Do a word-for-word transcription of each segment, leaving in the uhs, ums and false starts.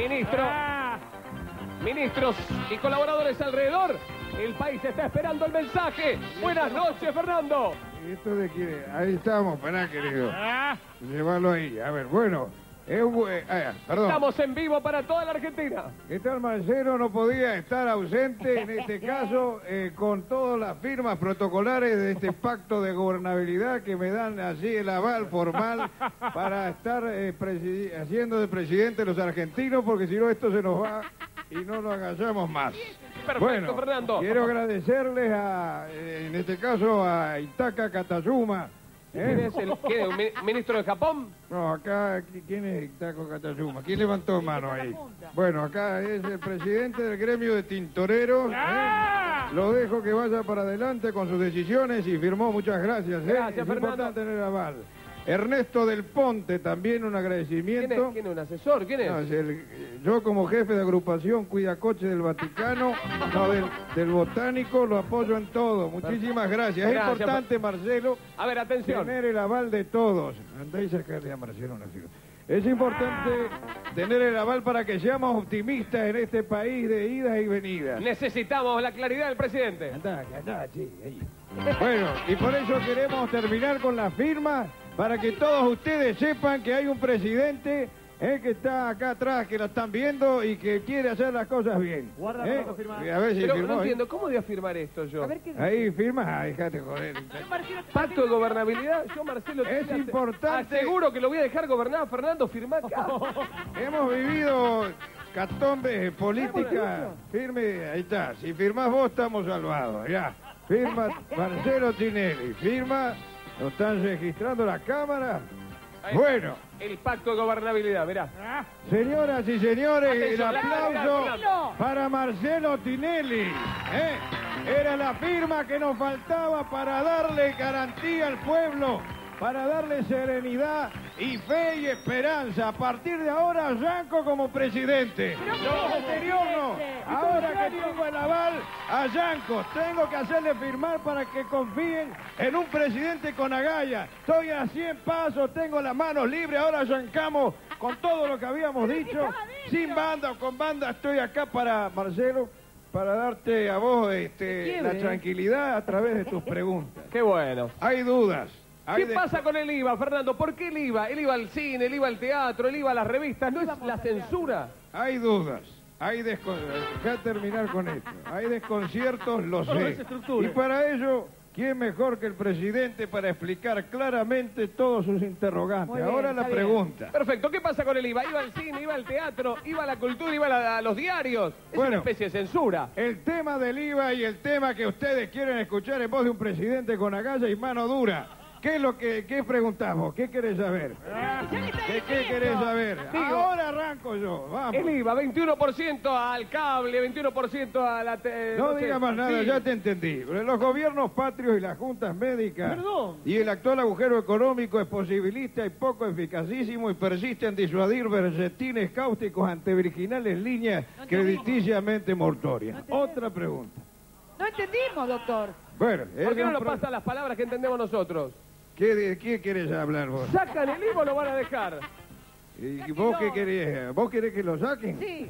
Ministro, ministros y colaboradores alrededor, el país está esperando el mensaje. Buenas noches, Fernando. ¿Esto de quién es? Ahí estamos, pará, querido. Llévalo ahí. A ver, bueno. Es, eh, perdón. Estamos en vivo para toda la Argentina. ¿Qué tal, Marcelo? No podía estar ausente en este caso eh, con todas las firmas protocolares de este pacto de gobernabilidad que me dan así el aval formal para estar eh, haciendo de presidente los argentinos, porque si no esto se nos va y no lo agallamos más. Perfecto, bueno, Fernando. Quiero agradecerles a, eh, en este caso, a Itaka Katayuma. ¿Eh? ¿Quién es el quién es, un ministro de Japón? No, acá, ¿quién es Itaco Katayuma? ¿Quién levantó mano ahí? Bueno, acá es el presidente del gremio de tintoreros. ¿eh? Lo dejo que vaya para adelante con sus decisiones y firmó. Muchas gracias. ¿eh? Gracias, es Fernando. importante tener aval. Ernesto del Ponte, también un agradecimiento. ¿Quién es, ¿Quién es un asesor? ¿Quién es? No, es el, yo como jefe de agrupación Cuidacoche del Vaticano, no, del, del Botánico, lo apoyo en todo. Muchísimas gracias. Es Gracias, importante, Marcelo, a ver, atención. tener el aval de todos. Andá y sacarle a Marcelo una figura. Es importante tener el aval para que seamos optimistas en este país de idas y venidas. Necesitamos la claridad del presidente. Andá, andá, sí, ahí. Bueno, y por eso queremos terminar con la firma, para que todos ustedes sepan que hay un presidente eh, que está acá atrás, que lo están viendo y que quiere hacer las cosas bien. Guarda, ¿eh? A ver si Pero firmó, no ¿eh? entiendo, ¿cómo voy a firmar esto yo? A ver qué Ahí firma, ah, déjate joder. Pacto de gobernabilidad, yo Marcelo... Es te- importante- Aseguro que lo voy a dejar gobernar, Fernando, firmá acá. Hemos vivido catombes políticas. Firme, ahí está. Si firmás vos, estamos salvados. Ya. Firma Marcelo Tinelli. Firma. ¿Lo están registrando la cámara? Ahí está. Bueno, El pacto de gobernabilidad, mirá. señoras y señores, el Atención, aplauso Fernando. para Marcelo Tinelli. ¿eh? Era la firma que nos faltaba para darle garantía al pueblo, para darle serenidad y fe y esperanza. A partir de ahora arranco como presidente. No, anterior no. Ahora que tengo el aval, arranco. Tengo que hacerle firmar para que confíen en un presidente con agallas. Estoy a cien pasos, tengo las manos libres. Ahora arrancamos con todo lo que habíamos dicho. Sin banda o con banda, estoy acá para, Marcelo, para darte a vos este, la tranquilidad a través de tus preguntas. Qué bueno. Hay dudas. ¿Qué de... pasa con el I V A, Fernando? ¿Por qué el I V A? El I V A al cine, el I V A al teatro, el I V A a las revistas. ¿No es la censura? Hay dudas. Hay descon... Deja terminar con esto. Hay desconciertos, lo sé. Y para ello, ¿quién mejor que el presidente para explicar claramente todos sus interrogantes? Bien, Ahora la pregunta. Perfecto. ¿Qué pasa con el I V A? I V A al cine, I V A al teatro, I V A a la cultura, I V A a, la- a los diarios. Es Bueno. una especie de censura. El tema del I V A y el tema que ustedes quieren escuchar en voz de un presidente con agallas y mano dura. ¿Qué es lo que qué preguntamos? ¿Qué querés saber? ¿Qué, qué querés saber? Digo, Ahora arranco yo, vamos. El I V A, veintiuno por ciento al cable, veintiuno por ciento a la... te- No sé, diga más nada, sí. ya te entendí. Los gobiernos patrios y las juntas médicas Perdón. y el actual agujero económico es posibilista y poco eficacísimo y persiste en disuadir berretines cáusticos ante virginales líneas crediticiamente mortorias. Otra pregunta. No entendimos, doctor. Bueno, ¿Por es qué no un lo pro- pasan las palabras que entendemos nosotros? ¿Qué, de qué querés hablar vos? ¿Sacan el I V A o lo van a dejar? ¿Y vos qué querés? ¿Vos querés que lo saquen? Sí.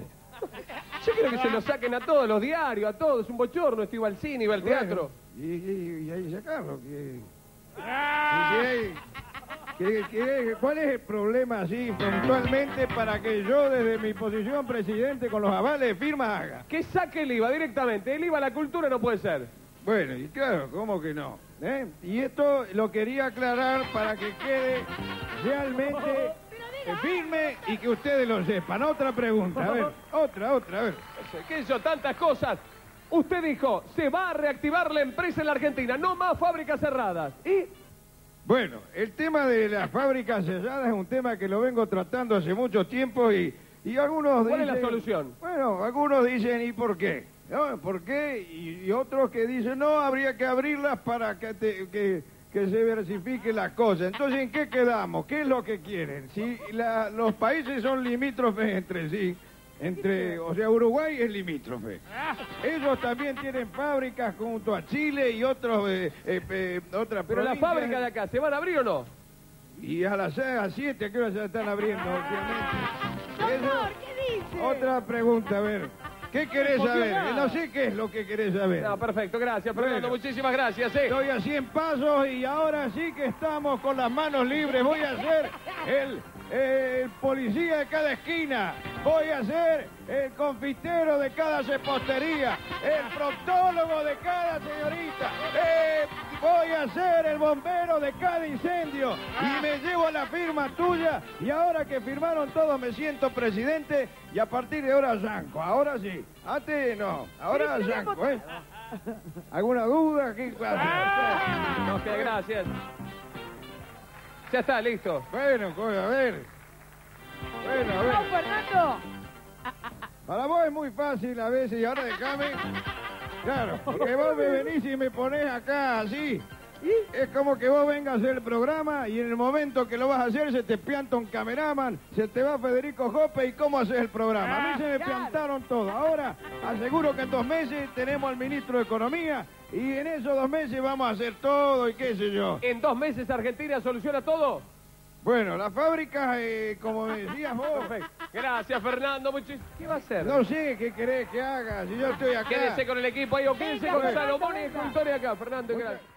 Yo quiero que se lo saquen a todos, los diarios, a todos. Es un bochorno, esto iba al cine, iba al teatro. Bueno, y, y, y ahí sacarlo. Que, que- que- que- ¿Cuál es el problema así puntualmente para que yo desde mi posición presidente con los avales de firmas haga? Que saque el I V A directamente. El I V A a la cultura no puede ser. Bueno, y claro, ¿cómo que no? ¿Eh? Y esto lo quería aclarar para que quede realmente eh, firme y que ustedes lo sepan. Otra pregunta, a ver, otra, otra, a ver. ¿Qué hizo? Tantas cosas. Usted dijo, se va a reactivar la empresa en la Argentina, no más fábricas cerradas. ¿Y? Bueno, el tema de las fábricas cerradas es un tema que lo vengo tratando hace mucho tiempo y, y algunos ¿Cuál es dicen... la solución? Bueno, algunos dicen, ¿y por qué? ¿No? ¿Por qué? Y, y otros que dicen, no, habría que abrirlas para que, te- que, que se diversifique la cosa. Entonces, ¿en qué quedamos? ¿Qué es lo que quieren? Si la- los países son limítrofes entre sí, entre, o sea, Uruguay es limítrofe. Ellos también tienen fábricas junto a Chile y otros, eh, eh, eh, otras Pero las provincias. fábricas de acá, ¿se van a abrir o no? Y a las seis, a las siete, ¿a qué hora se están abriendo? Obviamente. Doctor, ¿qué dice? Otra pregunta, a ver. ¿Qué querés saber? Eh, No sé qué es lo que querés saber. No, perfecto, gracias, Fernando. Bueno. Muchísimas gracias. ¿eh? Estoy a cien pasos y ahora sí que estamos con las manos libres. Voy a ser el, el policía de cada esquina. Voy a ser el confitero de cada cepostería. El proctólogo de cada señorita. Eh, voy a ser el bombero de cada incendio. Y me llevo la firma tuya. Y ahora que firmaron todos me siento presidente. Y a partir de ahora Yanco. Ahora sí. Antes no. Ahora Pero Yanco, ¿eh? ¿Alguna duda? ¿Qué pasa? No, que gracias. Ya está, listo. Bueno, coño, a ver. Bueno, a No, ver. Fernando. Para vos es muy fácil a veces y ahora déjame. Claro, porque vos me venís y me ponés acá así. Es como que vos vengas a hacer el programa y en el momento que lo vas a hacer se te pianta un cameraman, se te va Federico Jope y cómo haces el programa. A mí se me Claro. piantaron todo. Ahora aseguro que en dos meses tenemos al ministro de Economía y en esos dos meses vamos a hacer todo y qué sé yo. En dos meses Argentina soluciona todo. Bueno, la fábrica, eh, como me decías vos, Perfecto. Gracias, Fernando. Muchis- ¿Qué va a hacer? no sé qué querés que haga, si yo estoy acá. Quédese con el equipo ahí o quédese con Venga, Salomón y venga. con Historia acá, Fernando. Gracias.